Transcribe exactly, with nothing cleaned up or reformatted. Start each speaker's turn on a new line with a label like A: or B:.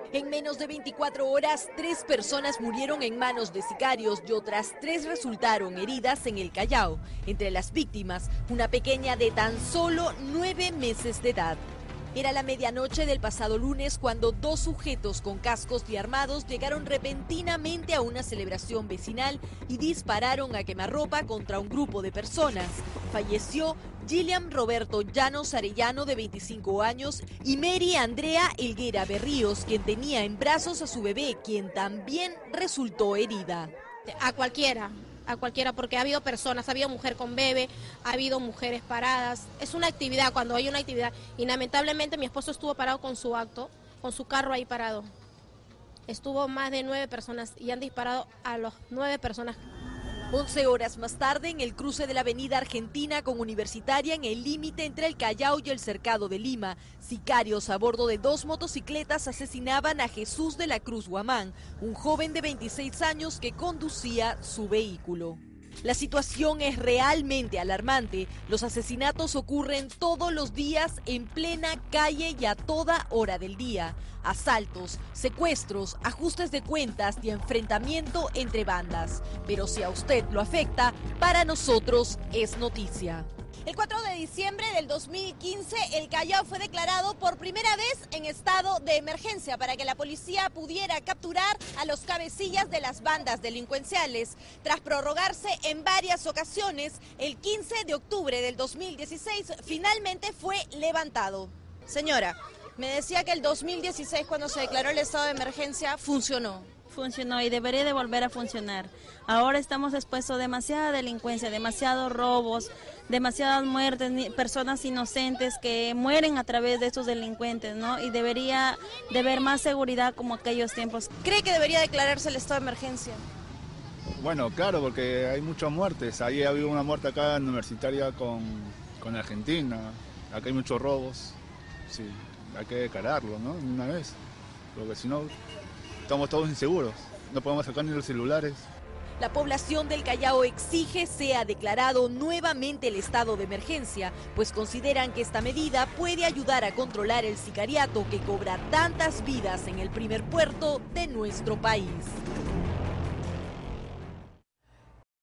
A: En menos de veinticuatro horas, tres personas murieron en manos de sicarios y otras tres resultaron heridas en el Callao. Entre las víctimas, una pequeña de tan solo nueve meses de edad. Era la medianoche del pasado lunes cuando dos sujetos con cascos y armados llegaron repentinamente a una celebración vecinal y dispararon a quemarropa contra un grupo de personas. Falleció Gilliam Roberto Llanos Arellano, de veinticinco años, y Mary Andrea Elguera Berríos, quien tenía en brazos a su bebé, quien también resultó herida.
B: A cualquiera. a cualquiera, porque ha habido personas, ha habido mujer con bebé, ha habido mujeres paradas. Es una actividad, cuando hay una actividad, y lamentablemente mi esposo estuvo parado con su acto, con su carro ahí parado. Estuvo más de nueve personas y han disparado a las nueve personas.
A: once horas más tarde, en el cruce de la avenida Argentina con Universitaria, en el límite entre el Callao y el Cercado de Lima, sicarios a bordo de dos motocicletas asesinaban a Jesús de la Cruz Guamán, un joven de veintiséis años que conducía su vehículo. La situación es realmente alarmante. Los asesinatos ocurren todos los días en plena calle y a toda hora del día. Asaltos, secuestros, ajustes de cuentas y enfrentamiento entre bandas. Pero si a usted lo afecta, para nosotros es noticia.
C: El cuatro de diciembre del dos mil quince, el Callao fue declarado por primera vez en estado de emergencia para que la policía pudiera capturar a los cabecillas de las bandas delincuenciales. Tras prorrogarse en varias ocasiones, el quince de octubre del dos mil dieciséis finalmente fue levantado. Señora, me decía que el dos mil dieciséis, cuando se declaró el estado de emergencia, funcionó.
D: Funcionó y debería de volver a funcionar. Ahora estamos expuestos a demasiada delincuencia, demasiados robos, demasiadas muertes, personas inocentes que mueren a través de estos delincuentes, ¿no? Y debería de haber más seguridad como aquellos tiempos.
C: ¿Cree que debería declararse el estado de emergencia?
E: Bueno, claro, porque hay muchas muertes. Ahí ha habido una muerte acá en Universitaria con, con Argentina. Acá hay muchos robos. Sí, hay que declararlo, ¿no? Una vez. Porque si no, estamos todos inseguros. No podemos sacar ni los celulares.
A: La población del Callao exige sea declarado nuevamente el estado de emergencia, pues consideran que esta medida puede ayudar a controlar el sicariato que cobra tantas vidas en el primer puerto de nuestro país.